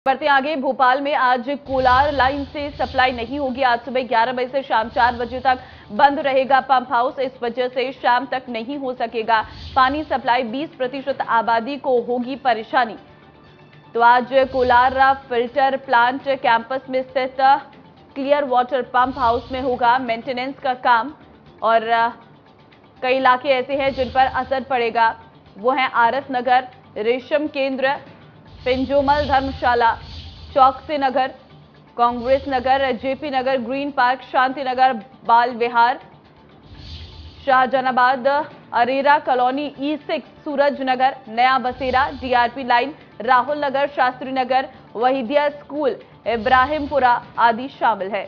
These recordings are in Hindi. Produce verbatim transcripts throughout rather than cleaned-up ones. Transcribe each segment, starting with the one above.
बढ़ते आगे, भोपाल में आज कोलार लाइन से सप्लाई नहीं होगी। आज सुबह ग्यारह बजे से शाम चार बजे तक बंद रहेगा पंप हाउस। इस वजह से शाम तक नहीं हो सकेगा पानी सप्लाई। बीस प्रतिशत आबादी को होगी परेशानी। तो आज कोलार फिल्टर प्लांट कैंपस में स्थित क्लियर वाटर पंप हाउस में होगा मेंटेनेंस का काम, और कई इलाके ऐसे हैं जिन पर असर पड़ेगा। वो हैं आरएस नगर, रेशम केंद्र, Pinjomal Dharamshala, Chouksey Nagar, Congress Nagar, JP Nagar, green park, Shanti Nagar, Bal Vihar, Shahjahanabad, Arera colony, E six, Suraj Nagar, Naya Basera, DRP line, Rahul Nagar, Shastri Nagar, Wahidiya school, Ibrahimpura आदि शामिल है।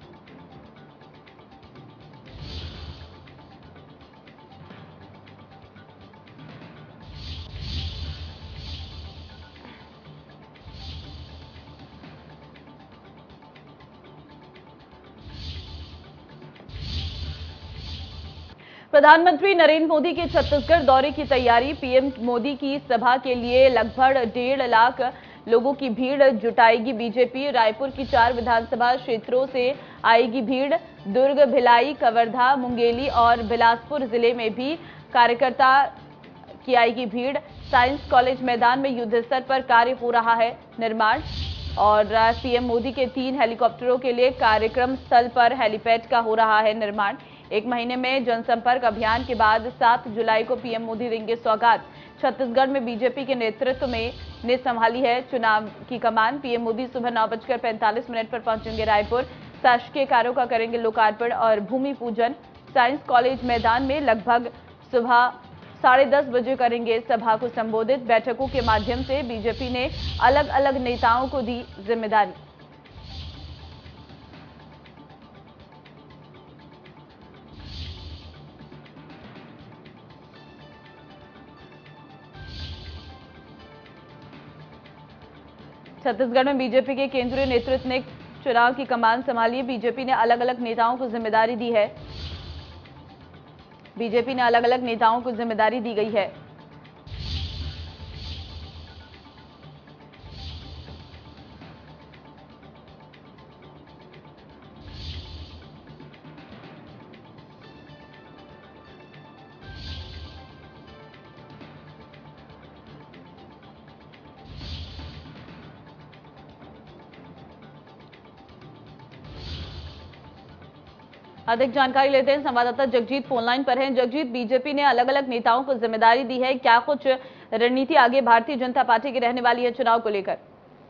प्रधानमंत्री नरेंद्र मोदी के छत्तीसगढ़ दौरे की तैयारी। पीएम मोदी की सभा के लिए लगभग डेढ़ लाख लोगों की भीड़ जुटाएगी बीजेपी। रायपुर की चार विधानसभा क्षेत्रों से आएगी भीड़। दुर्ग, भिलाई, कवर्धा, मुंगेली और बिलासपुर जिले में भी कार्यकर्ता की आएगी भीड़। साइंस कॉलेज मैदान में युद्ध स्तर पर कार्य हो रहा है निर्माण, और पीएम मोदी के तीन हेलीकॉप्टरों के लिए कार्यक्रम स्थल पर हेलीपैड का हो रहा है निर्माण। एक महीने में जनसंपर्क अभियान के बाद सात जुलाई को पीएम मोदी देंगे सौगात। छत्तीसगढ़ में बीजेपी के नेतृत्व में ने संभाली है चुनाव की कमान। पीएम मोदी सुबह नौ बजकर पैंतालीस मिनट पर पहुंचेंगे रायपुर। शासकीय कार्यों का करेंगे लोकार्पण और भूमि पूजन। साइंस कॉलेज मैदान में लगभग सुबह साढ़े दस बजे करेंगे सभा को संबोधित। बैठकों के माध्यम से बीजेपी ने अलग अलग नेताओं को दी जिम्मेदारी। छत्तीसगढ़ में बीजेपी के केंद्रीय नेतृत्व ने चुनाव की कमान संभाली है। बीजेपी ने अलग अलग नेताओं को जिम्मेदारी दी है बीजेपी ने अलग अलग नेताओं को जिम्मेदारी दी गई है। अधिक जानकारी लेते हैं, संवाददाता जगजीत फोनलाइन पर हैं। जगजीत, बीजेपी ने अलग अलग नेताओं को जिम्मेदारी दी है, क्या कुछ रणनीति आगे भारतीय जनता पार्टी की रहने वाली है चुनाव को लेकर?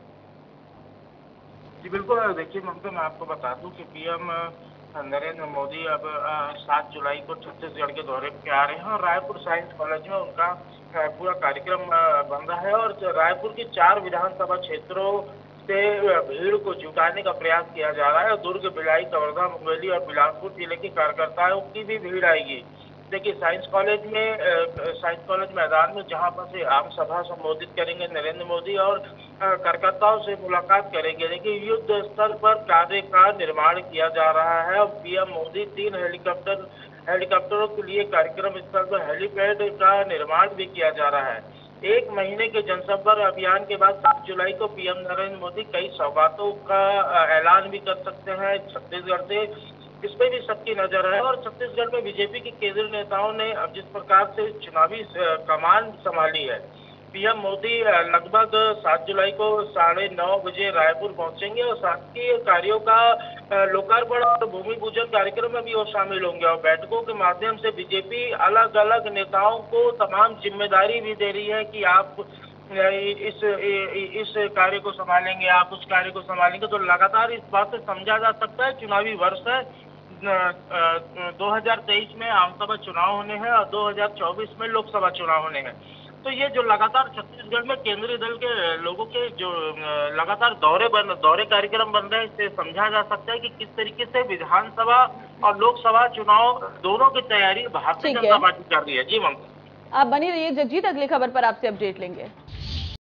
जी बिल्कुल, देखिए ममता, मैं आपको बता दूं कि पीएम नरेंद्र मोदी अब सात जुलाई को छत्तीसगढ़ के दौरे पे आ रहे हैं और रायपुर साइंस कॉलेज में उनका पूरा कार्यक्रम बन रहा है। और रायपुर की चार विधानसभा क्षेत्रों से भीड़ को जुटाने का प्रयास किया जा रहा है। दुर्ग, भिलाई, कवर्धा, मुंगेली और बिलासपुर जिले के कार्यकर्ताओं की भी भीड़ आएगी। देखिए साइंस कॉलेज में साइंस कॉलेज मैदान में जहां पर से आम सभा संबोधित करेंगे नरेंद्र मोदी और कार्यकर्ताओं से मुलाकात करेंगे। देखिए युद्ध स्तर पर कार्य का निर्माण किया जा रहा है और पीएम मोदी तीन हेलीकॉप्टर हेलीकॉप्टरों के लिए कार्यक्रम स्थल पर हेलीपैड का निर्माण भी किया जा रहा है। एक महीने के जनसंपर्क अभियान के बाद सात जुलाई को पीएम नरेंद्र मोदी कई सौगातों का ऐलान भी कर सकते हैं छत्तीसगढ़ से। इस पे भी सबकी नजर है। और छत्तीसगढ़ में बीजेपी के केंद्रीय नेताओं ने अब जिस प्रकार से चुनावी कमान संभाली है, पीएम मोदी लगभग सात जुलाई को साढ़े नौ बजे रायपुर पहुंचेंगे और शासकीय कार्यों का लोकार्पण और भूमि पूजन कार्यक्रम में भी वो शामिल होंगे। और बैठकों के माध्यम से बीजेपी अलग अलग नेताओं को तमाम जिम्मेदारी भी दे रही है कि आप इस इस कार्य को संभालेंगे, आप उस कार्य को संभालेंगे। तो लगातार इस बात से समझा जा सकता है चुनावी वर्ष है, दो हजार तेईस में आमसभा चुनाव होने हैं और दो हजार चौबीस में लोकसभा चुनाव होने हैं। तो ये जो लगातार छत्तीसगढ़ में केंद्रीय दल के लोगों के जो लगातार दौरे बन दौरे कार्यक्रम बन रहे हैं, इससे समझा जा सकता है कि किस तरीके से विधानसभा और लोकसभा चुनाव दोनों की तैयारी भारतीय जनता पार्टी कर रही है। जी ममता, आप बनी रहिए जगजीत, अगली खबर पर आपसे अपडेट लेंगे।